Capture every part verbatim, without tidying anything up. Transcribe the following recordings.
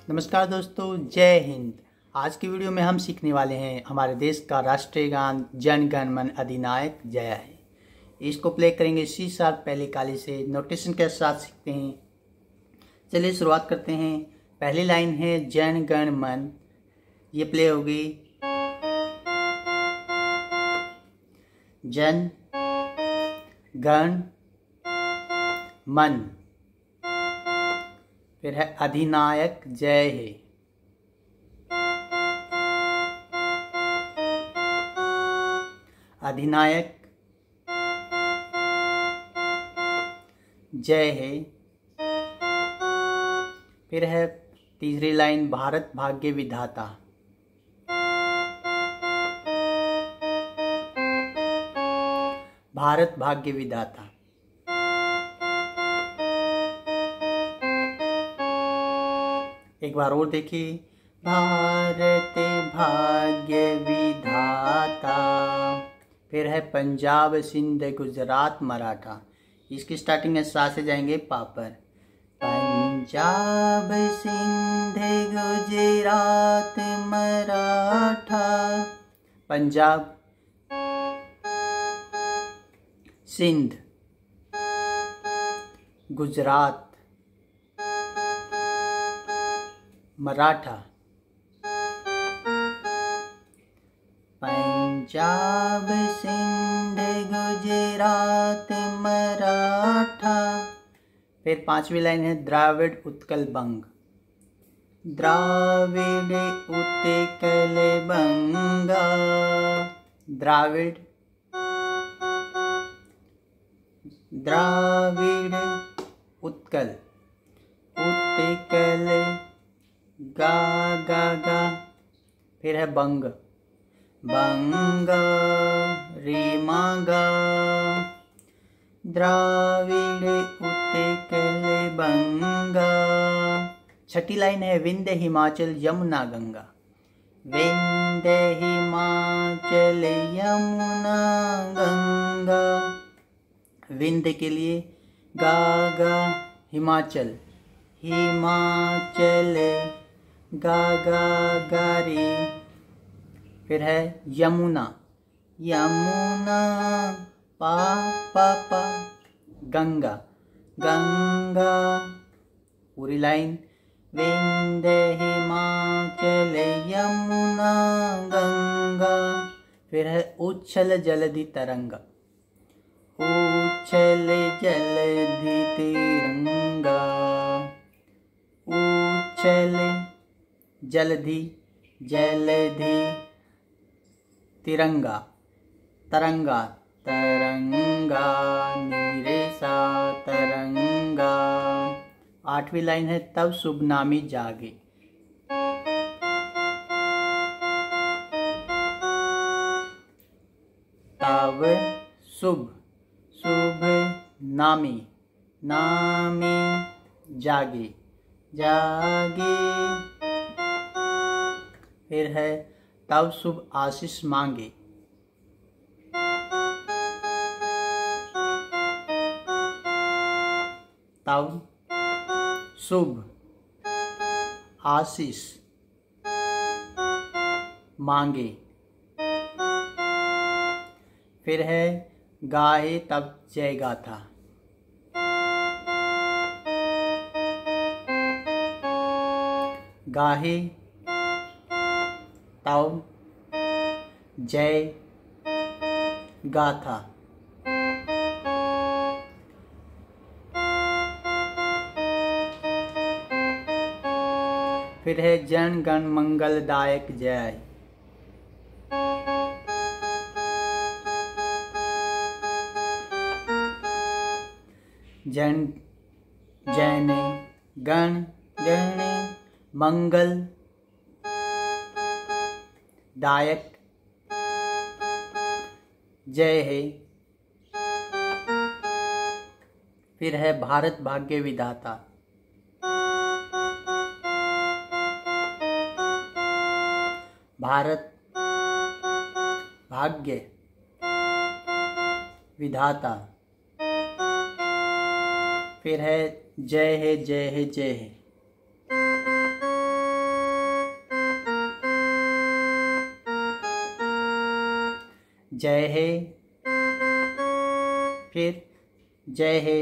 नमस्कार दोस्तों, जय हिंद। आज की वीडियो में हम सीखने वाले हैं हमारे देश का राष्ट्रीय गान जन गण मन अधिनायक जय है। इसको प्ले करेंगे सी शार्प पहले काली से, नोटेशन के साथ सीखते हैं। चलिए शुरुआत करते हैं। पहली लाइन है जन गण मन, ये प्ले होगी जन गण मन। फिर है अधिनायक जय है। अधिनायक जय है। फिर है तीसरी लाइन भारत भाग्य विधाता। भारत भाग्य विधाता। एक बार और देखिए, भारत भाग्य विधाता। फिर है पंजाब सिंध गुजरात मराठा। इसकी स्टार्टिंग में सा से जाएंगे पा पर। पंजाब सिंध गुजरात मराठा। पंजाब सिंध गुजरात मराठा। पंजाब सिंध गुजरात मराठा। फिर पांचवी लाइन है द्राविड़ उत्कल बंग। द्राविड़ उत्कल बंगा। द्राविड़ द्राविड़ उत्कल उत्कल गा गा गा। फिर है बंग। बंग रीमा गा। द्राविड़ उत्कल बंगा। छठी लाइन है विंध्य हिमाचल यमुना गंगा। विंध्य हिमाचल यमुना गंगा। विंध्य के लिए गा गा, हिमाचल हिमाचल गा गा गारी। फिर है यमुना। यमुना पा पा पा। गंगा गंगा। पूरी लाइन विंध्य हिमाचल यमुना गंगा। फिर है उच्छल जलधि तरंगा। उच्छल जलधि तिरंगा। उच्छल जलधि जलधि तिरंगा। तरंगा तरंगा नीरेसा तरंगा। आठवीं लाइन है तब शुभ नामी जागे। तब शुभ शुभ नामी नामी जागे जागे। फिर है तब शुभ आशीष मांगे। तब शुभ आशीष मांगे। फिर है गाए तब जय गाथा। गाहे तब जय गाथा। फिर है जन गण मंगलदायक जय। जन जन गण गण मंगल दायक जय है। फिर है भारत भाग्य विधाता। भारत भाग्य विधाता। फिर है जय है जय है जय है। जय है, फिर जय है,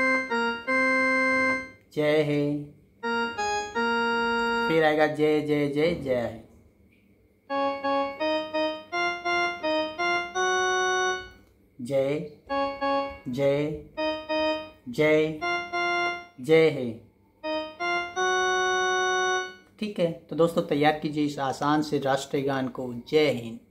जय है, फिर आएगा जय जय जय जय है। जय जय जय जय है। ठीक है, तो दोस्तों तैयार कीजिए इस आसान से राष्ट्रीय गान को। जय हिंद।